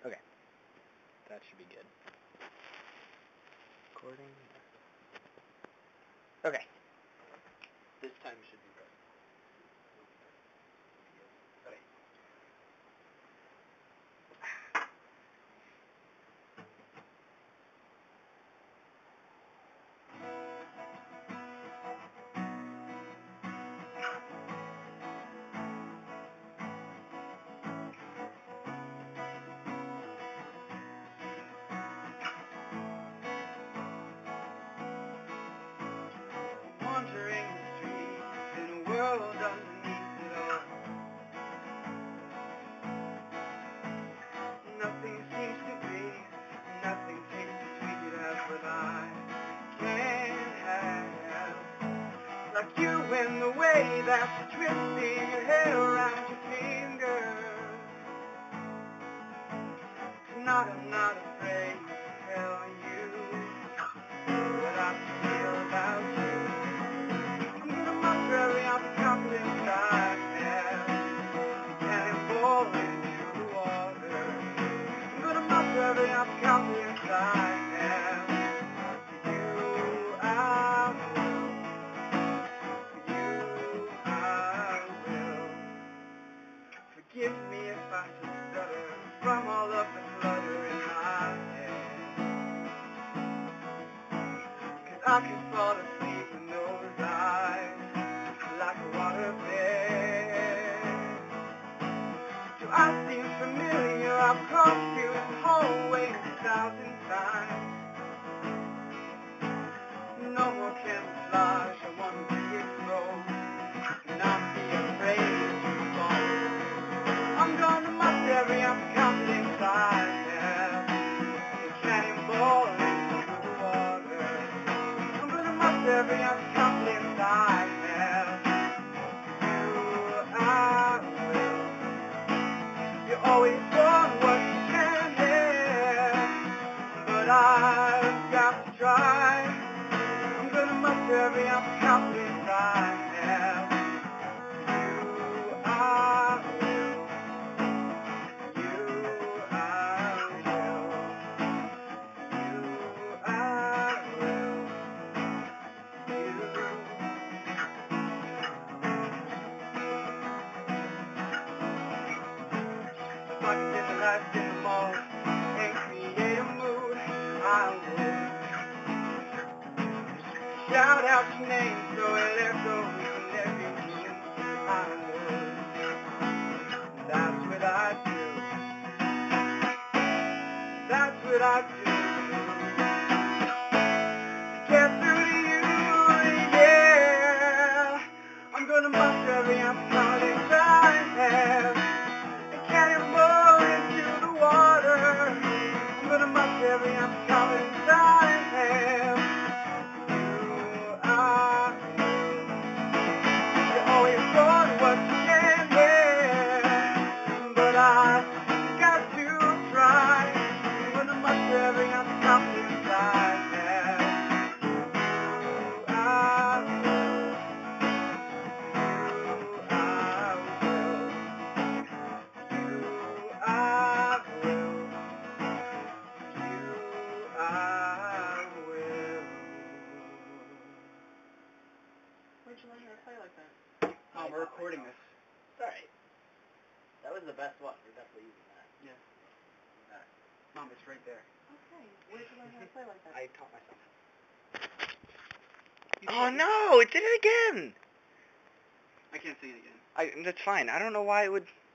Okay. That should be good. Recording. Okay. This time should be right. Okay. Wandering the streets in a world underneath it all. Nothing seems to be, nothing tastes as sweet as what I can have. Like you in the way that you're twisting your hair around your fingers. Tonight I'm not afraid to tell you what I feel about you. I'm gonna muster every ounce of confidence I have. Cannonball into the water. I'm gonna muster every ounce of confidence I have. For you I will. For you I will. Forgive me if I stutter from all of the clutter in my head. 'Cause I can fall asleep in those eyes like a waterbed. Do I seem familiar? I've crossed you in the hallway 1,000 times. No more camouflage, I want to be exposed, not be afraid to fall. I'm gonna muster every ounce of confidence I have, and cannonball into the water. I'm gonna muster every ounce of confidence I have. You I will. You always want what you can't have, but I've got to try. I'm gonna muster every ounce of confidence I have. You I will. You I will. You I will. If I could get the lights in the mall and create a mood, I would. Shout out your name so it echoes in every room, I would. That's what I do. That's what I do. To get through to you, yeah. I'm gonna muster every ounce of confidence I have. Cannonball into the water. I'm gonna muster every ounce of confidence I have. You I will. You always want what you can't have, but I got to try. I'm gonna muster every ounce of confidence I have. You I will. You I will. You I will. You I will. Where'd you learn how to play like that? Oh, we're recording this. It's alright. That was the best one. We're definitely using that. Yeah. Mom, it's right there. Okay. Where'd you learn how to play like that? I taught myself. Oh no, it did it again! I can't sing it again. That's fine. I don't know why it would...